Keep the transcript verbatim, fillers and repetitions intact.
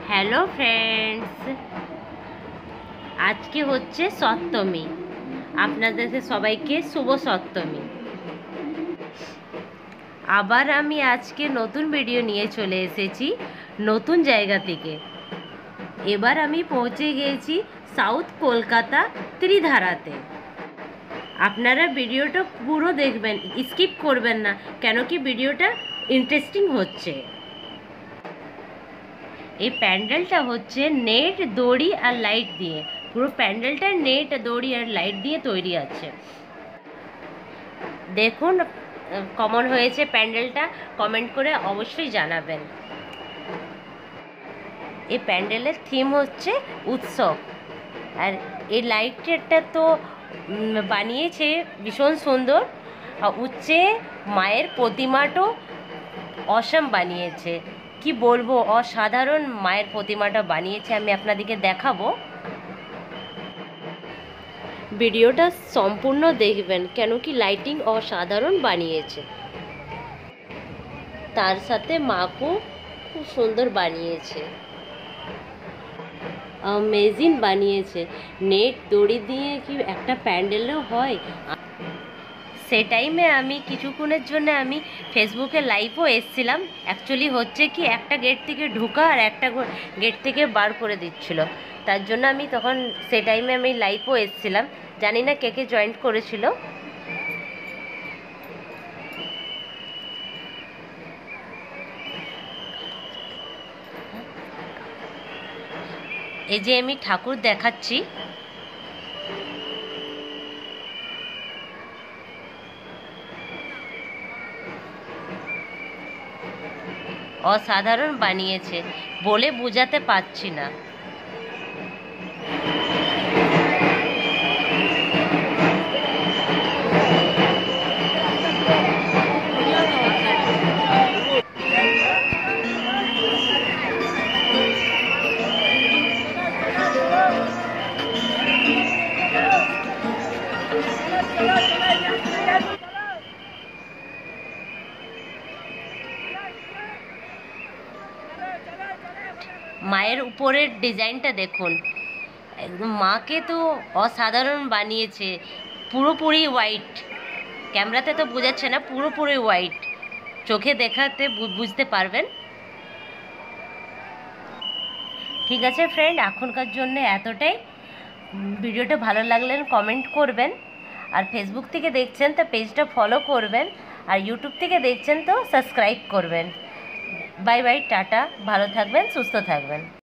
Hello friends, আজকে হচ্ছে সপ্তমী। আপনাদের সবাইকে শুভ সপ্তমী। আবার আমি আজকে নতুন ভিডিও নিয়ে চলে এসেছি নতুন জায়গা থেকে। এবার আমি পৌঁছে গিয়েছি সাউথ কলকাতা ত্রিধারাতে। আপনারা ভিডিওটা পুরো দেখবেন, স্কিপ করবেন না, কেন কি ভিডিওটা ইন্টারেস্টিং হচ্ছে। এই প্যান্ডেলটা হচ্ছে নেট, দড়ি আর লাইট দিয়ে, পুরো প্যান্ডেলটা নেট, দড়ি আর লাইট দিয়ে তৈরি আছে। দেখুন কেমন হয়েছে প্যান্ডেলটা, কমেন্ট করে অবশ্যই জানাবেন। এই প্যান্ডেলের থিম হচ্ছে উৎসব, আর এই লাইটটা তো বানিয়েছে ভীষণ সুন্দর। উচ্চে মায়ের প্রতিমাটাও অসাম বানিয়েছে, কি বলবো, অসাধারণ মায়ের প্রতিমাটা বানিয়েছে। আমি আপনাদেরকে দেখাবো, ভিডিওটা সম্পূর্ণ দেখবেন, কেন কি লাইটিং অসাধারণ বানিয়েছে। তার সাথে মাকেও খুব সুন্দর বানিয়েছে, অ্যামেজিং বানিয়েছে। নেট দড়ি দিয়ে কি একটা প্যান্ডেলও হয়? সে টাইমে আমি কিছুক্ষণের জন্য আমি ফেসবুকে লাইভও এসেছিলাম। অ্যাকচুয়ালি হচ্ছে কি, একটা গেট থেকে ঢোকা আর একটা গেট থেকে বার করে দিচ্ছিল, তার জন্য আমি তখন সে টাইমে আমি লাইভও এসেছিলাম। জানি না কে কে জয়েন্ট করেছিল। এই যে আমি ঠাকুর দেখাচ্ছি, অসাধারণ বানিয়েছে, বলে বোঝাতে পারছি না। মায়ের উপরের ডিজাইনটা দেখুন, একদম মাকে তো অসাধারণ বানিয়েছে। পুরোপুরি হোয়াইট, ক্যামেরাতে তো বোঝাচ্ছে না, পুরোপুরি হোয়াইট, চোখে দেখাতে বুঝতে পারবেন। ঠিক আছে ফ্রেন্ড, এখনকার জন্য এতটাই। ভিডিওটা ভালো লাগলে কমেন্ট করবেন, আর ফেসবুক থেকে দেখছেন তো পেজটা ফলো করবেন, আর ইউটিউব থেকে দেখছেন তো সাবস্ক্রাইব করবেন। বাই বাই, টাটা, ভালো থাকবেন, সুস্থ থাকবেন।